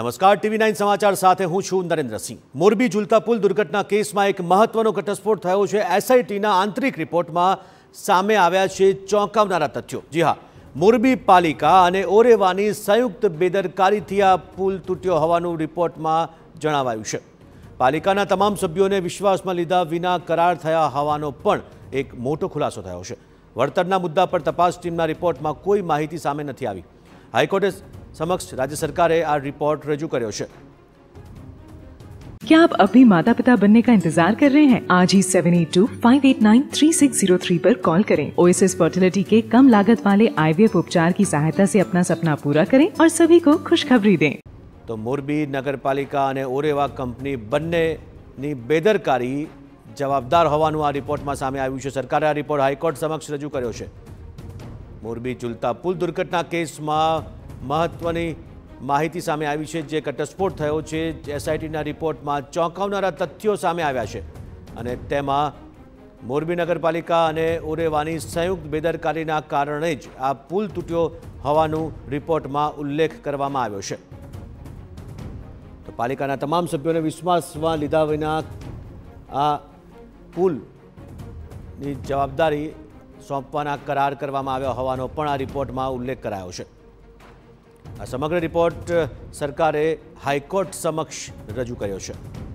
નમસ્કાર, TV9 સમાચાર સાથે હું છું નરેન્દ્રસિંહ। મોરબી ઝૂલતા પુલ દુર્ઘટના કેસમાં એક મહત્વનો ઘટસ્ફોટ થયો છે। SITના આંતરિક રિપોર્ટમાં સામે આવ્યા છે ચોંકાવનારા તથ્યો। જી હા, મોરબી પાલિકા અને ઓરેવાની સંયુક્ત બેદરકારીથી આ પુલ તૂટ્યો હોવાનું રિપોર્ટમાં જણાવાયું છે। પાલિકાના તમામ સભ્યોને વિશ્વાસમાં લીધા વિના કરાર થયા હોવાનો પણ એક મોટો ખુલાસો થયો છે। વળતરના મુદ્દા પર તપાસ ટીમના રિપોર્ટમાં કોઈ માહિતી સામે નથી આવી। हाईकोर्टे समक्ष राज्य सरकारे आ रिपोर्ट रजू कर्यो छे। क्या आप अपनी माता पिता बनने का इंतजार कर रहे हैं? आज ही 7825893603 पर कॉल करें। ओएसएस फर्टिलिटी के कम लागत वाले IVF उपचार की सहायता से अपना सपना पूरा करें और सभी को खुशखबरी दें। तो मोरबी नगरपालिका और ओरेवा कंपनी बंनेनी बेदरकारी जवाबदार होवानुं आ रिपोर्टमां सामे आव्युं छे। सरकारे आ रिपोर्ट हाईकोर्ट समक्ष रजू कर्यो छे। मोरबी झूलता पुल दुर्घटना केस में महत्वनी माहिती सामे आवी छे। जे घटस्फोट थयो छे SITना रिपोर्ट में चौंकावनारा तथ्यों सामे आव्या छे अने तेमां मोरबी नगरपालिका अने ओरेवानी संयुक्त बेदरकारीना कारणे ज आ पुल तूट्यो होवानुं रिपोर्ट में उल्लेख करवामां आव्यो छे। तो पालिकाना तमाम सभ्योने विश्वासमां लीधा विना आ पुलनी जवाबदारी सौंपवाना करार करवामां आव्या होवानो पण आ रिपोर्टमां उल्लेख करायो छे। आ समग्र रिपोर्ट सरकारे हाईकोर्ट समक्ष रजू कर्यो छे।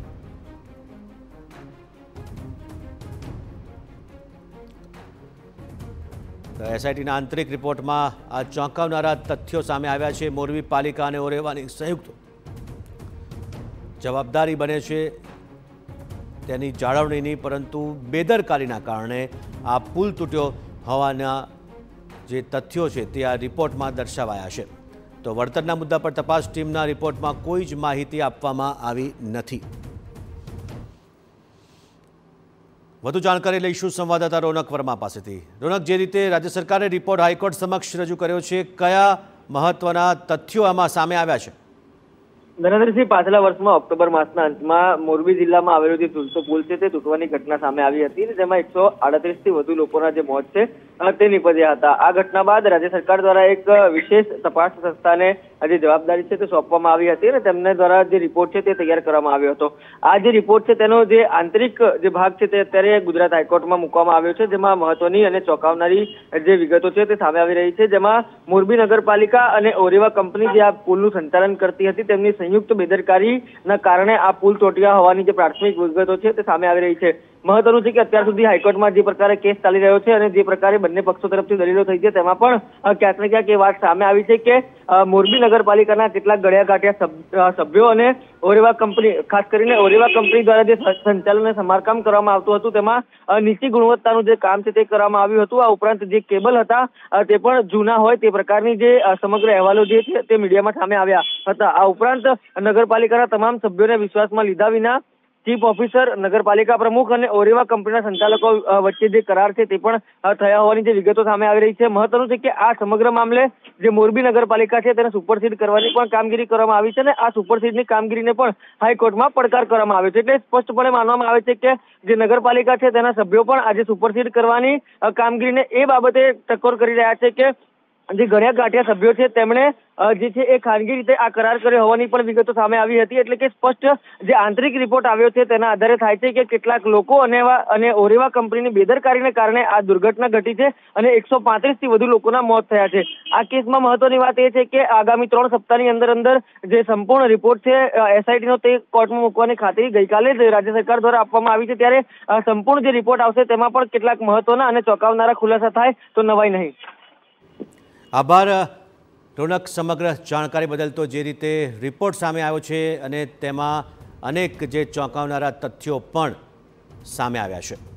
SITना आंतरिक रिपोर्टमां आ चौंकावनारा तथ्यो सामे आव्या छे। मोरबी पालिका अने ओरेवानी संयुक्त जवाबदारी बने छे तेनी जाळवणीनी, परंतु बेदरकारीना कारणे आ पुल तूट्यो होवाना जे तथ्यो छे ते आ रिपोर्टमां दर्शावाया छे। तो वळतરના मुद्दा पर तपास टीमना रिपोर्टमां कोई ज माहिती आपवामां आवी नथी। વધુ जानकारी લઈશું સંવાદદાતા રોનક વર્મા પાસેથી। રોનક, જે રીતે રાજ્ય સરકારે રિપોર્ટ હાઈકોર્ટ સમક્ષ રજૂ કર્યો છે, કયા મહત્વના તથ્યો આમાં સામે આવ્યા છે? નરેન્દ્રસિંહ, પાછલા વર્ષમાં ઓક્ટોબર માસના અંતમાં મોરબી જિલ્લામાં આવેલો જે ઝૂલતો પુલ છે તે તૂટવાની ઘટના સામે આવી હતી, જેમાં 138થી વધુ લોકોના જે મોત છે તે નીપજ્યા હતા। આ ઘટના બાદ રાજ્ય સરકાર દ્વારા એક વિશેષ તપાસ સંસ્થાને જે જવાબદારી છે તે સોંપવામાં આવી હતી અને તેમને દ્વારા જે રિપોર્ટ છે તે તૈયાર કરવામાં આવ્યો હતો। આ જે રિપોર્ટ છે તેનો જે આંતરિક જે ભાગ છે તે અત્યારે ગુજરાત હાઈકોર્ટમાં મૂકવામાં આવ્યો છે, જેમાં મહત્વની અને ચોંકાવનારી જે વિગતો છે તે સામે આવી રહી છે। જેમાં મોરબી નગરપાલિકા અને ઓરેવા કંપની જે આ પુલનું સંચાલન કરતી હતી તેમની संयुक्त बेदरकारीना कारणे आ पुल तोट्या होवानी जे प्राथमिक विगतो छे ते सामे आवी रही छे। महत्वनुं छे के अत्यार सुधी हाईकोर्टमां जे प्रकारे केस चाली रह्यो छे अने जे प्रकारे बंने पक्षो तरफथी दलीलो थई छे तेमां पण क्यांक ने क्यांक ए वात सामे आवी छे के मोरबी नगरपालिकाना કેટલાક ગળ્યાગાંઠિયા સભ્યો અને ઓરેવા કંપની, ખાસ કરીને ઓરેવા કંપની દ્વારા જે સંચાલન અને સમારકામ કરવામાં આવતું હતું તેમાં નીચી ગુણવત્તાનું જે કામ છે તે કરવામાં આવ્યું હતું। આ ઉપરાંત જે કેબલ હતા તે પણ જૂના હોય તે પ્રકારની જે સમગ્ર અહેવાલો જે છે તે મીડિયામાં સામે આવ્યા હતા। આ ઉપરાંત નગરપાલિકાના તમામ સભ્યોને વિશ્વાસમાં લીધા વિના चीफ ऑफिसर, नगरपालिका प्रमुख और ओरेवा कंपनीना संचालको वच्चे जे करार छे ते पण थया होवानी जे विगतो सामे आवी रही छे। महत्वनुं छे के आ समग्र मामले जे मोरबी नगरपालिका छे तेने सुपरसीड करवानी पण कामगीरी करवामां आवी छे अने आ सुपरसीडनी कामगीरीने पण हाईकोर्टमां પડકાર કરવામાં આવ્યો છે। એટલે સ્પષ્ટપણે માનવામાં આવે છે કે જે નગરપાલિકા છે તેના સભ્યો પણ આજે સુપરસીડ કરવાની કામગીરીને એ બાબતે ટકોર કરી રહ્યા છે કે જે ગળ્યાગાંઠિયા સભ્યો છે તેમણે જે છે એ ખાનગી રીતે આ કરાર કર્યો હોવાની પણ વિગતો સામે આવી હતી। એટલે કે સ્પષ્ટ જે આંતરિક રિપોર્ટ આવ્યો છે તેના આધારે થાય છે કે કેટલાક લોકો અને ઓરેવા કંપનીની બેદરકારીને કારણે આ દુર્ઘટના ઘટી છે અને 135થી વધુ લોકોના મોત થયા છે। આ કેસમાં મહત્વની વાત એ છે કે આગામી 3 સપ્તાહની અંદર જે સંપૂર્ણ રિપોર્ટ છે SITનો તે કોર્ટમાં મૂકવાની ખાતરી ગઈકાલે જ રાજ્ય સરકાર દ્વારા આપવામાં આવી છે। ત્યારે સંપૂર્ણ જે રિપોર્ટ આવશે તેમાં પણ કેટલાક મહત્વના અને ચોંકાવનારા ખુલાસા થાય તો નવાઈ નહીં। आभार रोनक, समग्र जानकारी बदल। तो जे रीते रिपोर्ट सामे आव्यो छे अने तेमां अनेक जे चौंकावनारा तथ्यो पण सामे आव्या छे।